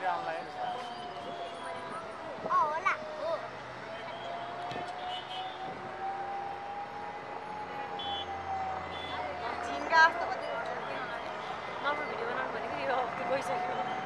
Hola. Chinga, hasta cuando normal video बनाउनु भनेको यो हप्ता गइसक्यो